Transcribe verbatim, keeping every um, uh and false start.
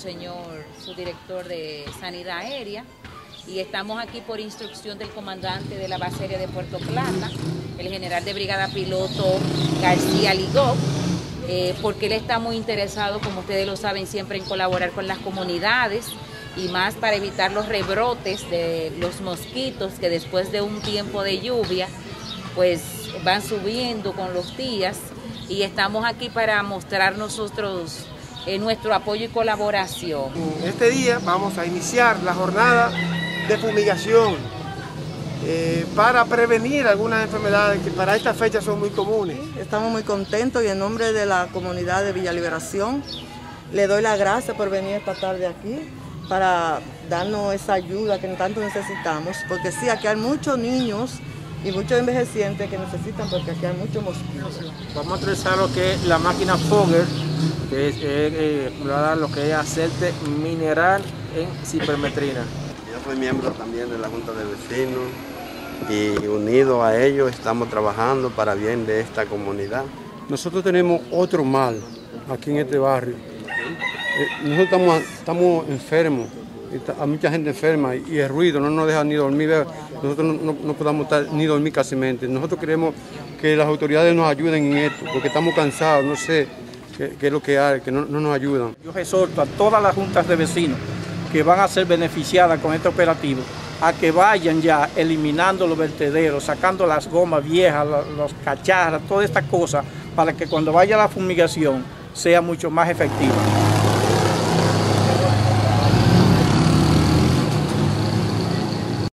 señor subdirector de Sanidad Aérea, y estamos aquí por instrucción del comandante de la base aérea de Puerto Plata, el general de brigada piloto García Ligó, eh, porque él está muy interesado, como ustedes lo saben, siempre en colaborar con las comunidades, y más para evitar los rebrotes de los mosquitos que después de un tiempo de lluvia pues van subiendo con los días, y estamos aquí para mostrar nosotros eh, nuestro apoyo y colaboración. Este día vamos a iniciar la jornada de fumigación eh, para prevenir algunas enfermedades que para esta fecha son muy comunes. Estamos muy contentos y en nombre de la comunidad de Villa Liberación le doy las gracias por venir esta tarde aquí para darnos esa ayuda que tanto necesitamos, porque sí, aquí hay muchos niños y muchos envejecientes que necesitan, porque aquí hay muchos mosquitos. Vamos a utilizar lo que es la máquina Fogger, que es eh, eh, lo que es aceite mineral en cipermetrina. Yo soy miembro también de la Junta de Vecinos y unido a ellos estamos trabajando para bien de esta comunidad. Nosotros tenemos otro mal aquí en este barrio. Nosotros estamos, estamos enfermos, hay mucha gente enferma y el ruido no nos deja ni dormir. Nosotros no, no, no podemos estar ni dormir casi. Nosotros queremos que las autoridades nos ayuden en esto, porque estamos cansados, no sé qué, qué es lo que hay, que no, no nos ayudan. Yo exhorto a todas las juntas de vecinos que van a ser beneficiadas con este operativo a que vayan ya eliminando los vertederos, sacando las gomas viejas, los, los cacharras, todas estas cosas, para que cuando vaya la fumigación sea mucho más efectiva.